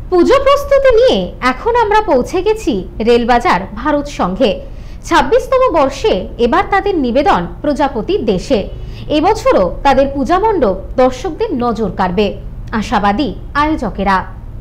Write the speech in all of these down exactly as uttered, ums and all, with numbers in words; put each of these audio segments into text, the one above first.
পুজো প্রস্তুতি নিয়ে এখন আমরা পৌঁছে গেছি রেলবাজার ভারত সংঘে। ছাব্বিশতম বর্ষে এবার তাদের নিবেদন প্রজাপতির দেশে। এবছরও তাদের পূজা মণ্ডপ দর্শকদের নজর কাড়বে, আশাবাদী আয়োজকেরা।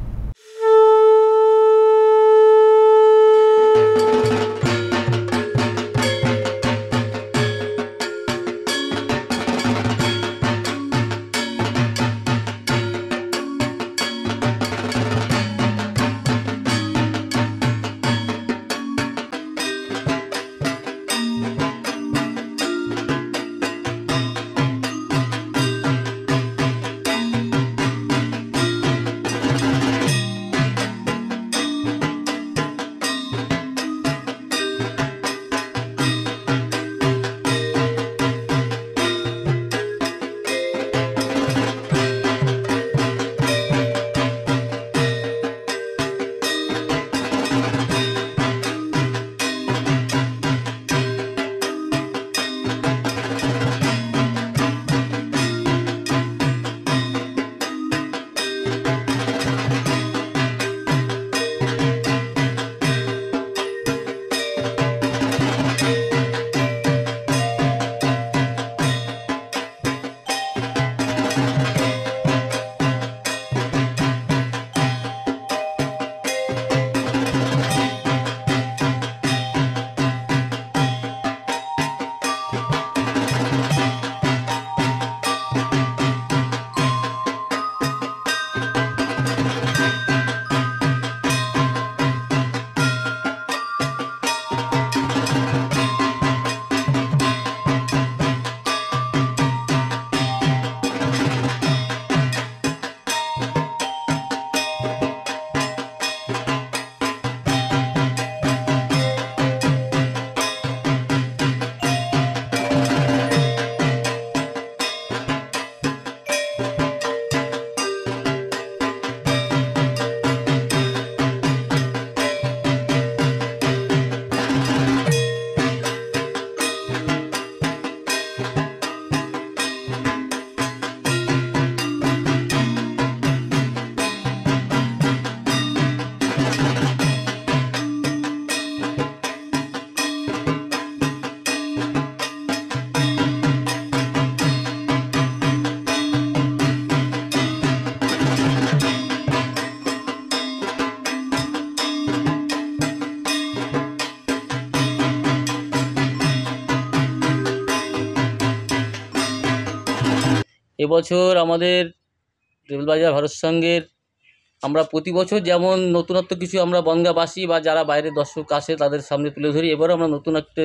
এবছর আমাদের রেলবাজার ভারত সংঘের আমরা প্রতি বছর যেমন নতুনত্ব কিছু আমরা বনগাঁবাসী বা যারা বাইরের দর্শক আসে তাদের সামনে তুলে ধরি, এবারও আমরা নতুন একটা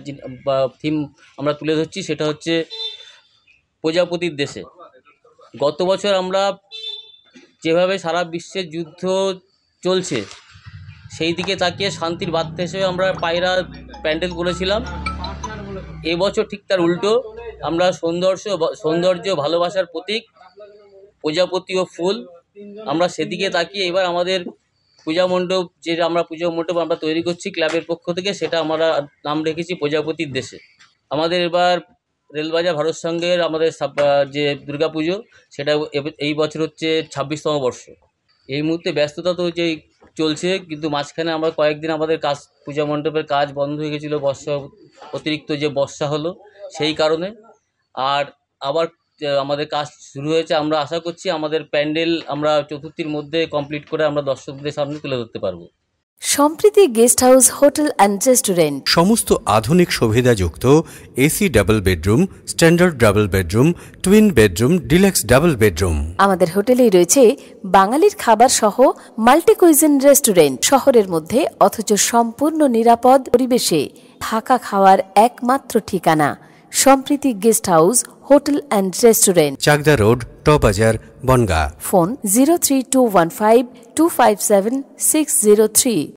থিম আমরা তুলে ধরছি, সেটা হচ্ছে প্রজাপতির দেশে। গত বছর আমরা যেভাবে সারা বিশ্বের যুদ্ধ চলছে সেই দিকে তাকিয়ে শান্তির বার্তা হিসেবে আমরা পায়রা প্যান্ডেল করেছিলাম। এবছর ঠিক তার উল্টো, আমরা সৌন্দর্য সৌন্দর্য ভালোবাসার প্রতীক প্রজাপতি ও ফুল, আমরা সেদিকে তাকিয়ে এবার আমাদের পূজা মণ্ডপ যে আমরা পুজো মণ্ডপ আমরা তৈরি করছি ক্লাবের পক্ষ থেকে, সেটা আমরা নাম রেখেছি প্রজাপতির দেশে। আমাদের এবার রেলবাজার ভারত সংঘের আমাদের যে দুর্গা পুজো সেটা এই বছর হচ্ছে ছাব্বিশতম বর্ষ। এই মুহূর্তে ব্যস্ততা তো যেই চলছে, কিন্তু মাঝখানে আমরা কয়েকদিন আমাদের কাজ পূজা মণ্ডপের কাজ বন্ধ হয়ে গেছিলো, বর্ষা অতিরিক্ত যে বর্ষা হলো সেই কারণে। আর আবার আমাদের কাজ শুরু হয়েছে, আমরা আশা করছি আমাদের প্যান্ডেল আমরা চতুর্থীর মধ্যে কমপ্লিট করে আমরা দর্শকদের সামনে তুলে ধরতে পারবো। Sampriti guest house hotel and restaurant, সমস্ত আধুনিক সুবিধাযুক্ত AC double bedroom, standard double bedroom, twin bedroom, deluxe double bedroom. আমাদের হোটেলেই রয়েছে বাঙালির খাবার সহ মাল্টি কুইজিন রেস্টুরেন্ট। শহরের মধ্যে অথচ সম্পূর্ণ নিরাপদ পরিবেশে থাকা খাওয়ার একমাত্র ঠিকানা Sampriti guest house hotel and restaurant, Chakdah road, টবাজার, Bongaon. Phone zero three two one five two five seven six zero three.